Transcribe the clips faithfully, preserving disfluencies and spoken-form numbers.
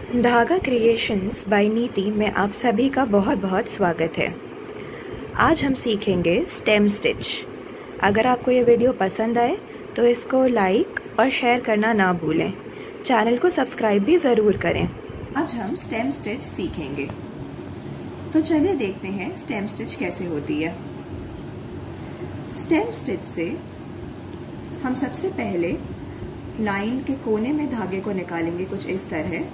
धागा creations bye नीति में आप सभी का बहुत बहुत स्वागत है। आज हम सीखेंगे स्टेम स्टिच। अगर आपको ये वीडियो पसंद आए तो इसको लाइक और शेयर करना ना भूलें। चैनल को सब्सक्राइब भी ज़रूर करें। आज हम स्टेम स्टिच सीखेंगे, तो चलिए देखते हैं स्टेम स्टिच कैसे होती है। स्टेम स्टिच से हम सबसे पहले लाइन के कोने में धागे को निकालेंगे कुछ इस तरह।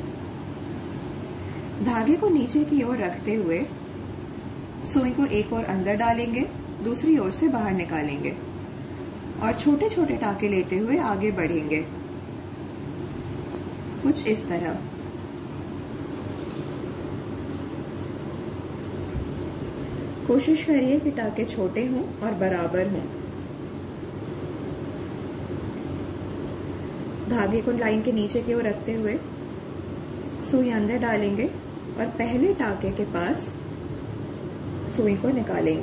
धागे को नीचे की ओर रखते हुए सुई को एक ओर अंदर डालेंगे, दूसरी ओर से बाहर निकालेंगे और छोटे छोटे टाके लेते हुए आगे बढ़ेंगे कुछ इस तरह। कोशिश करिए कि टाके छोटे हों और बराबर हों। धागे को लाइन के नीचे की ओर रखते हुए सुई अंदर डालेंगे और पहले टाके के पास सुई को निकालेंगे।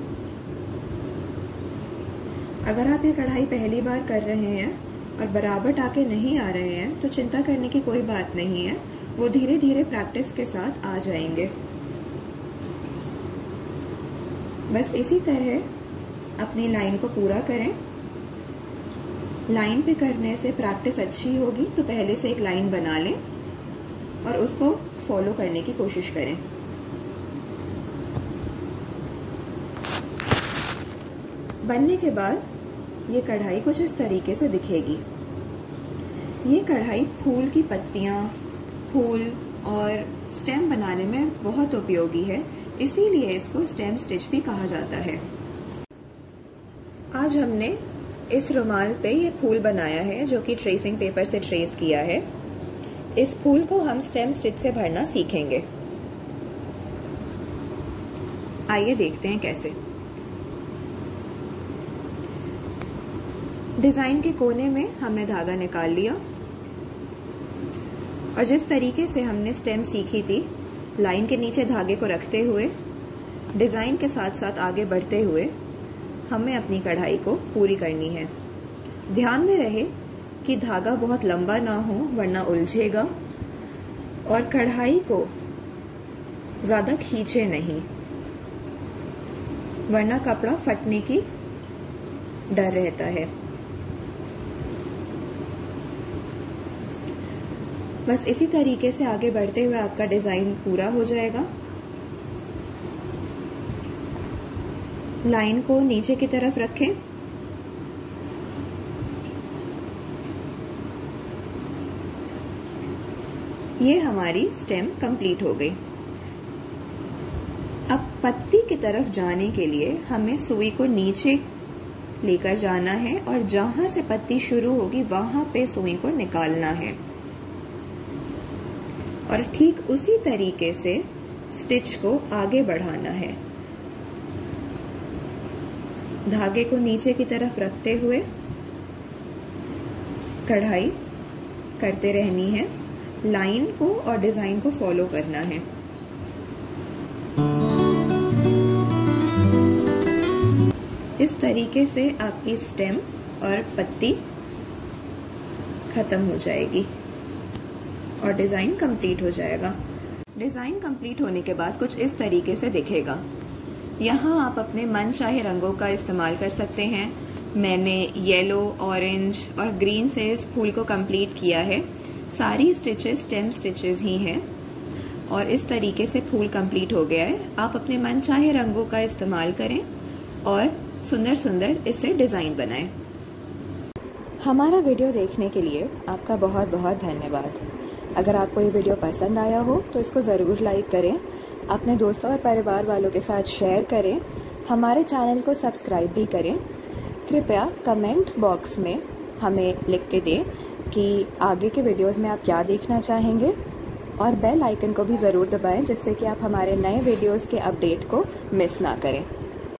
अगर आप ये कढ़ाई पहली बार कर रहे हैं और बराबर टाके नहीं आ रहे हैं तो चिंता करने की कोई बात नहीं है, वो धीरे धीरे प्रैक्टिस के साथ आ जाएंगे। बस इसी तरह अपनी लाइन को पूरा करें। लाइन पे करने से प्रैक्टिस अच्छी होगी, तो पहले से एक लाइन बना लें और उसको फॉलो करने की कोशिश करें। बनने के बाद ये कढ़ाई कुछ इस तरीके से दिखेगी। ये कढ़ाई फूल की पत्तियां, फूल और स्टेम बनाने में बहुत उपयोगी है, इसीलिए इसको स्टेम स्टिच भी कहा जाता है। आज हमने इस रुमाल पे ये फूल बनाया है जो कि ट्रेसिंग पेपर से ट्रेस किया है। इस फूल को हम स्टेम स्टिच से भरना सीखेंगे। आइए देखते हैं कैसे। डिजाइन के कोने में हमने धागा निकाल लिया और जिस तरीके से हमने स्टेम सीखी थी, लाइन के नीचे धागे को रखते हुए डिजाइन के साथ साथ आगे बढ़ते हुए हमें अपनी कढ़ाई को पूरी करनी है। ध्यान में रहे कि धागा बहुत लंबा ना हो, वरना उलझेगा, और कढ़ाई को ज्यादा खींचे नहीं, वरना कपड़ा फटने की डर रहता है। बस इसी तरीके से आगे बढ़ते हुए आपका डिजाइन पूरा हो जाएगा। लाइन को नीचे की तरफ रखें। ये हमारी स्टेम कंप्लीट हो गई। अब पत्ती की तरफ जाने के लिए हमें सुई को नीचे लेकर जाना है और जहां से पत्ती शुरू होगी वहां पे सुई को निकालना है और ठीक उसी तरीके से स्टिच को आगे बढ़ाना है। धागे को नीचे की तरफ रखते हुए कढ़ाई करते रहनी है। लाइन को और डिजाइन को फॉलो करना है। इस तरीके से आपकी स्टेम और पत्ती खत्म हो जाएगी और डिजाइन कंप्लीट हो जाएगा। डिजाइन कंप्लीट होने के बाद कुछ इस तरीके से दिखेगा। यहाँ आप अपने मन चाहे रंगों का इस्तेमाल कर सकते हैं। मैंने येलो, ऑरेंज और ग्रीन से इस फूल को कंप्लीट किया है। सारी स्टिचेस स्टेम स्टिचेस ही हैं और इस तरीके से फूल कंप्लीट हो गया है। आप अपने मन चाहे रंगों का इस्तेमाल करें और सुंदर सुंदर इससे डिजाइन बनाएं। हमारा वीडियो देखने के लिए आपका बहुत बहुत धन्यवाद। अगर आपको ये वीडियो पसंद आया हो तो इसको ज़रूर लाइक करें, अपने दोस्तों और परिवार वालों के साथ शेयर करें, हमारे चैनल को सब्सक्राइब भी करें। कृपया कमेंट बॉक्स में हमें लिख के दें कि आगे के वीडियोस में आप क्या देखना चाहेंगे और बेल आइकन को भी ज़रूर दबाएं, जिससे कि आप हमारे नए वीडियोस के अपडेट को मिस ना करें।